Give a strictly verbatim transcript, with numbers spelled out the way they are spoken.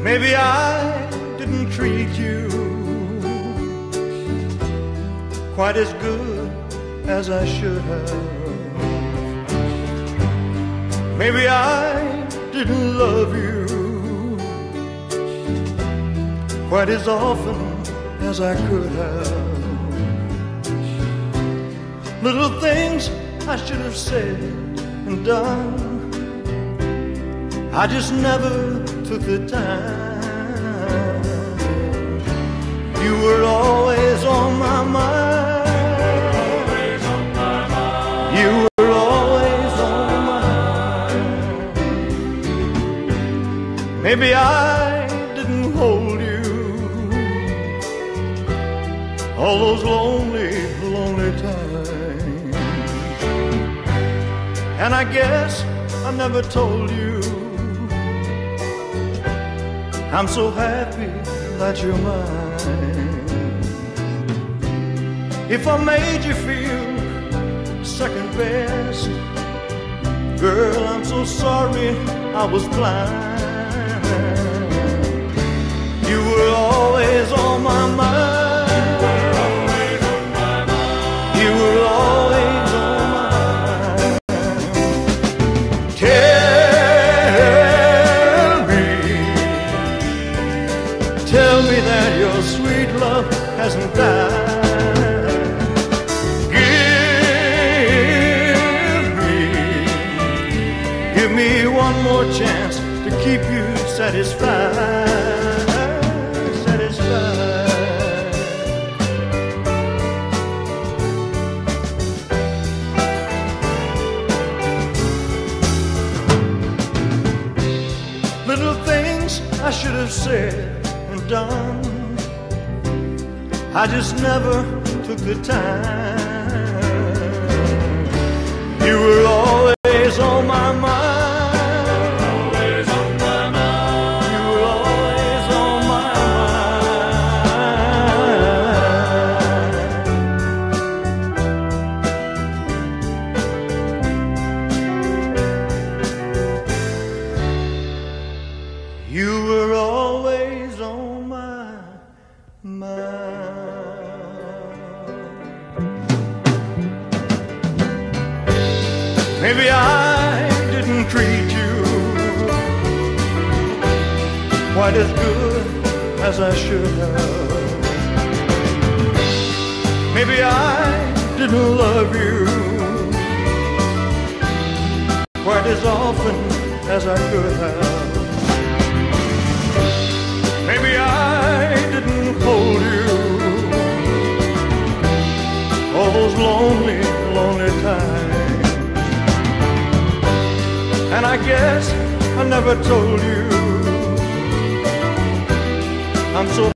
Maybe I didn't treat you quite as good as I should have. Maybe I didn't love you quite as often as I could have. Little things I should have said and done, I just never took the time. You were always on my mind. Always on my mind. You were always on my mind. Maybe I didn't hold you all those lonely, lonely times. And I guess I never told you I'm so happy that you're mine. If I made you feel second best, girl, I'm so sorry I was blind. You were always on my mind. You were always on my mind. Tell me, tell me that your sweet love hasn't died. Give me, give me one more chance to keep you satisfied, satisfied. Little things I should have said and done, I just never took the time. You were always on my mind. Always on my mind. You were always on my mind. You were always on my mind. Maybe I didn't treat you quite as good as I should have. Maybe I didn't love you quite as often as I could have. Maybe I didn't hold you all those lonely, lonely times. And I guess I never told you I'm so